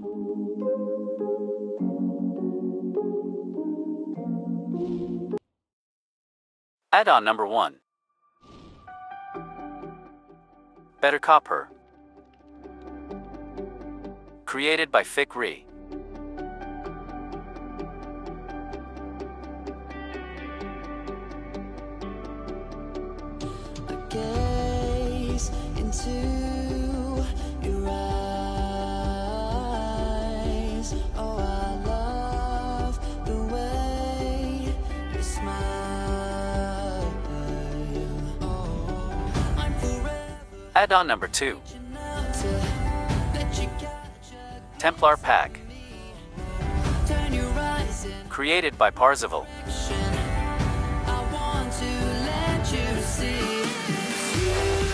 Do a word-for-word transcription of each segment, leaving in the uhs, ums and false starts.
Add-on number one. Better Copper. Created by Fikri. I gaze into your eyes. Oh, I love the way you smile. Oh, I'm forever Add-on number two. enough to let you catch a Templar Pack. turn your eyes in Created by Parzival. action. I want to let you see you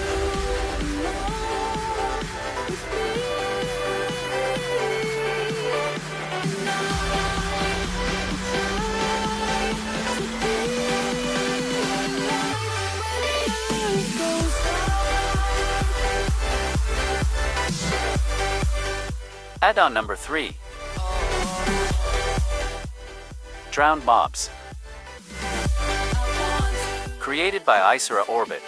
alone with me. And I try to be alive when it goes dark. Add-on number three. Drowned Mobs. Created by Isera Orbit.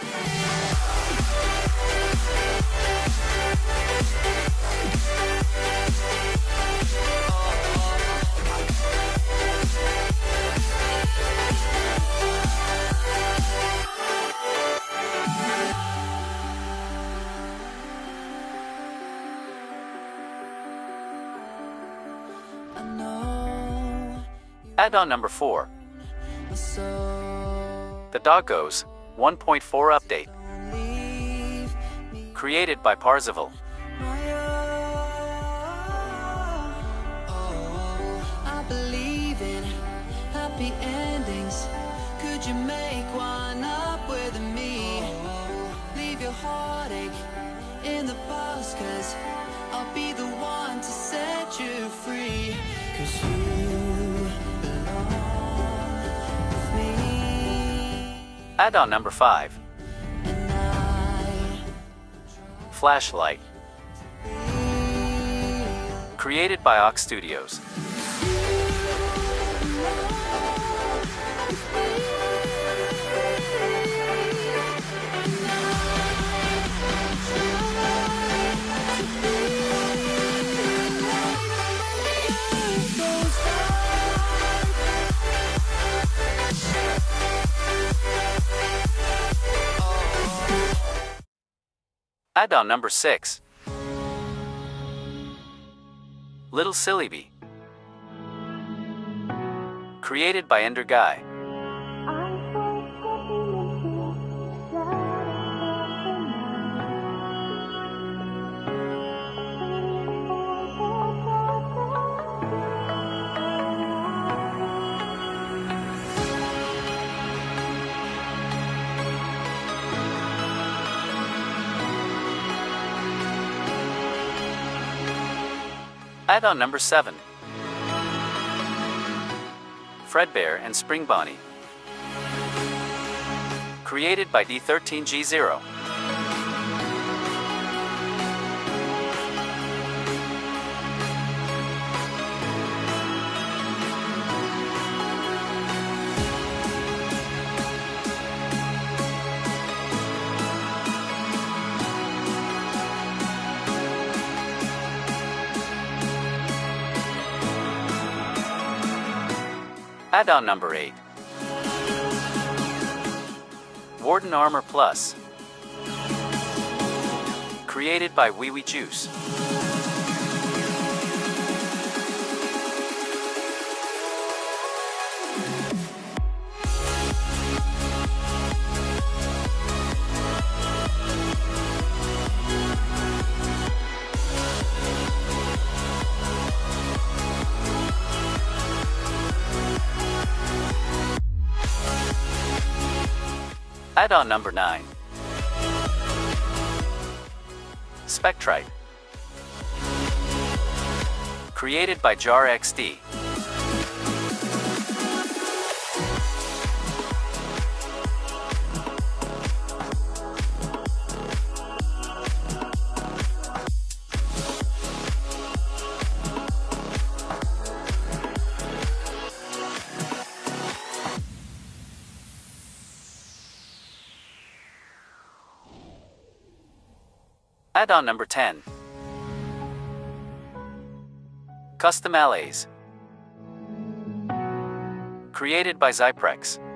I know Add-on number four. my soul. The Doggos one point four Update. Don't leave me, Created by Parzival. my oh, oh, I believe in happy endings. Could you make one up with me? Leave your heartache in the past, 'cause I'll be the one to set you free. 'Cause you belong with me. Add-on number five. And I Flashlight. Created by Ox Studios. Add-on number six. Little Silly Bee. Created by Ender Guy. Add-on number seven. Fredbear and Spring Bonnie. Created by D thirteen G zero. Add-on number eight. Warden Armor Plus. Created by Wee Wee Juice. Add-on number nine. Spectrite. Created by Jar X D. Add-on number ten. Custom Allays. Created by Zyprex.